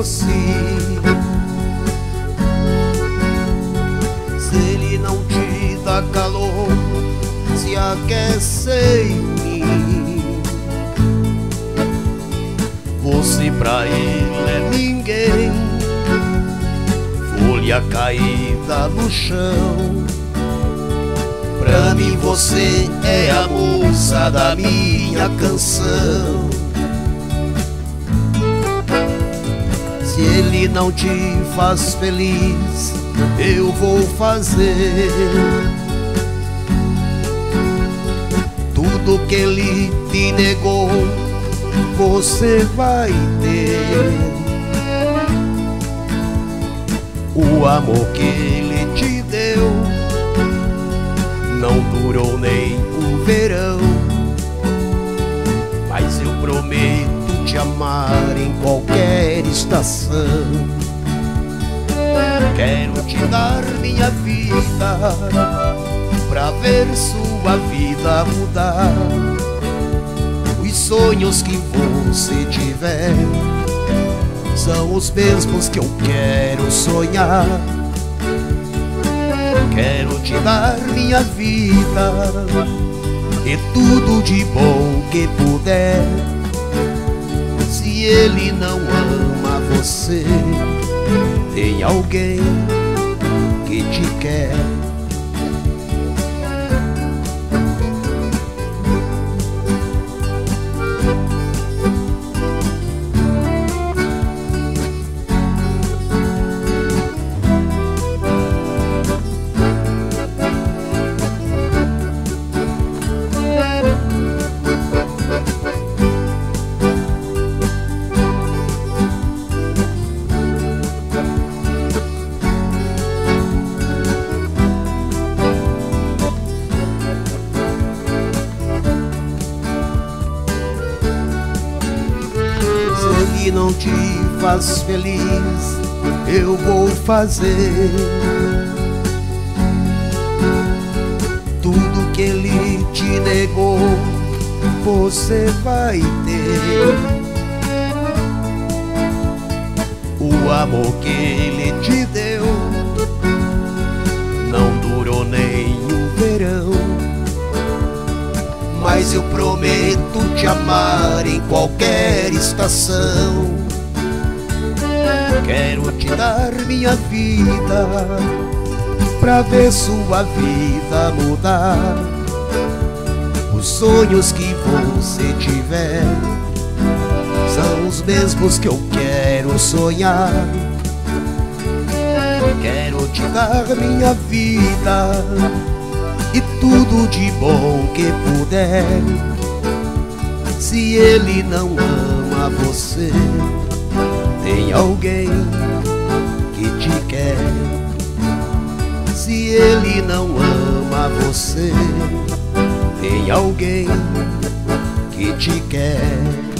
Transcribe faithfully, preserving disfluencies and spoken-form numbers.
assim. Se ele não te dá calor, se aquece em mim, você pra ele é ninguém, folha caída no chão. Pra mim você é a moça da minha canção. Se ele não te faz feliz, eu vou fazer tudo que ele te negou, você vai ter. O amor que ele te deu não durou nem o verão, mas eu prometo te amar em qualquer estação. Quero te dar minha vida pra ver sua vida mudar. Os sonhos que você tiver são os mesmos que eu quero sonhar. Quero te dar minha vida e tudo de bom que puder. Se ele não ama você, tem alguém que te quer. Se não te faz feliz, eu vou fazer tudo que ele te negou, você vai ter. O amor que ele te deu não durou nem um verão, mas eu prometo te amar em qualquer estação. Quero te dar minha vida pra ver sua vida mudar. Os sonhos que você tiver são os mesmos que eu quero sonhar. Quero te dar minha vida e tudo de bom que puder. Se ele não ama você, tem alguém que te quer. Se ele não ama você, tem alguém que te quer.